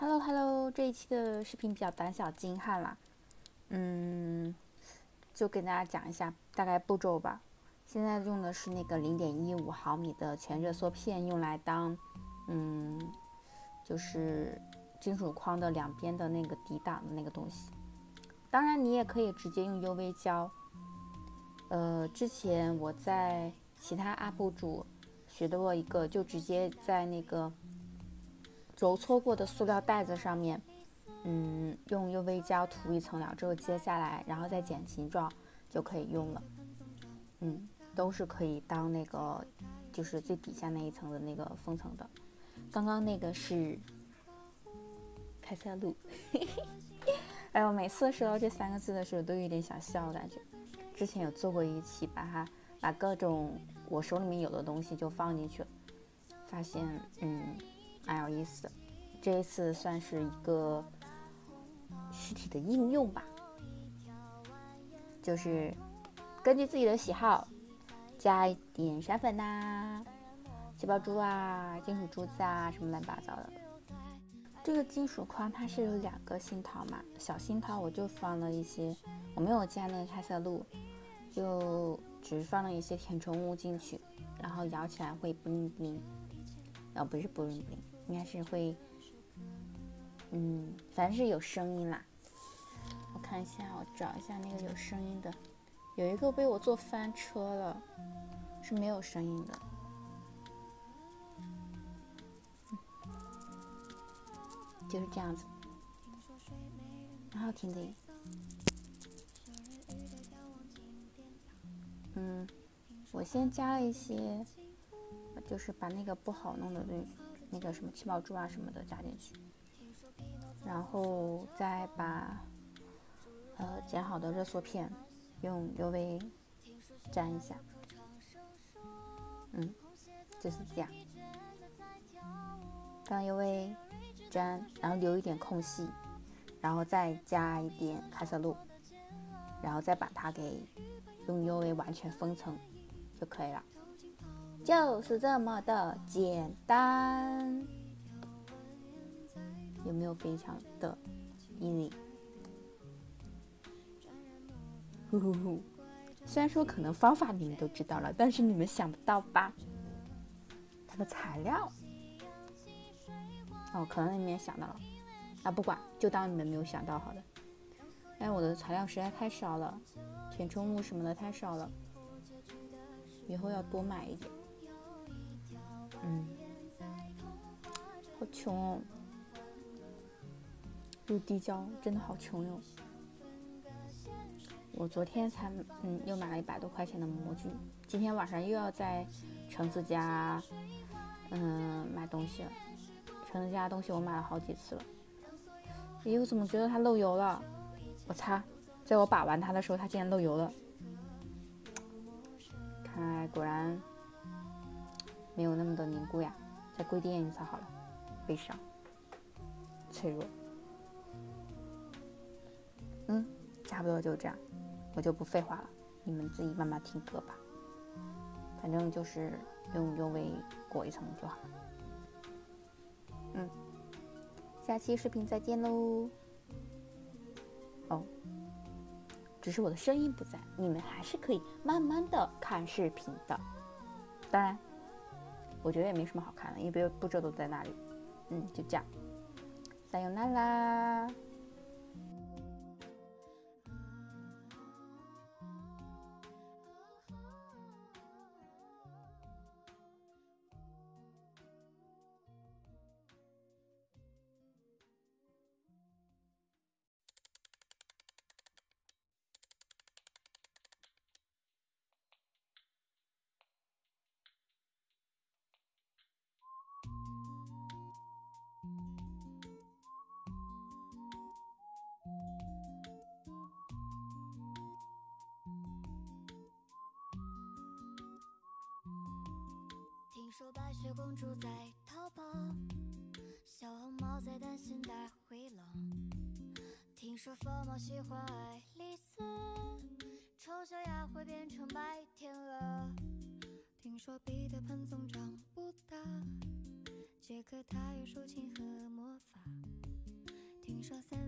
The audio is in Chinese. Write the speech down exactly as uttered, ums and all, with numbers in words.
Hello Hello，这一期的视频比较短小精悍啦，嗯，就跟大家讲一下大概步骤吧。现在用的是那个零点一五毫米的全热缩片，用来当，嗯，就是金属框的两边的那个抵挡的那个东西。当然，你也可以直接用 U V 胶。呃，之前我在其他 U P 主学到过一个，就直接在那个揉搓过的塑料袋子上面，嗯，用 U V 胶涂一层了之后，接下来然后再剪形状就可以用了。嗯，都是可以当那个就是最底下那一层的那个封层的。刚刚那个是开塞露，哎呦，每次说到这三个字的时候都有点想笑，感觉。之前有做过一期，把它把各种我手里面有的东西就放进去了，发现嗯蛮有意思的。这一次算是一个实体的应用吧，就是根据自己的喜好加一点闪粉呐、啊、气泡珠啊、金属珠子啊什么乱七八糟的。这个金属框它是有两个芯桃嘛，小芯桃我就放了一些，我没有加那个开塞露，就只放了一些填充物进去，然后摇起来会布灵布灵，哦不是布灵布灵，应该是会，嗯，反正是有声音啦。我看一下，我找一下那个有声音的，有一个被我做翻车了，是没有声音的。就是这样子，蛮好听的。嗯，我先加了一些，就是把那个不好弄的那个什么气泡珠啊什么的加进去，然后再把呃剪好的热缩片用 U V 粘一下。嗯，就是这样，让 U V 粘，然后留一点空隙，然后再加一点开塞露，然后再把它给用 U V 完全封层就可以了，就是这么的简单。有没有非常的 easy？ 呼呼呼！虽然说可能方法你们都知道了，但是你们想不到吧？它的材料，哦，可能你们也想到了，啊，不管，就当你们没有想到好了。但是我的材料实在太少了，填充物什么的太少了，以后要多买一点。嗯，好穷哦，入地胶真的好穷哟。我昨天才嗯又买了一百多块钱的模具，今天晚上又要在橙子家嗯买东西了。橙子家的东西我买了好几次了，咦，我怎么觉得它漏油了？我擦，在我把玩它的时候，它竟然漏油了。看来果然没有那么的凝固呀，再跪垫一次好了。悲伤，脆弱。嗯，差不多就这样，我就不废话了，你们自己慢慢听歌吧。反正就是用 U V 裹一层就好了。嗯，下期视频再见喽。哦，只是我的声音不在，你们还是可以慢慢的看视频的。当然，我觉得也没什么好看的，因为步骤都在那里。嗯，就这样，撒由那拉。 听说白雪公主在逃跑，小红帽在担心大灰狼。听说疯帽喜欢爱丽丝，丑小鸭会变成白天鹅。听说彼得潘总长不大，杰克他有竖琴和魔法。 听说三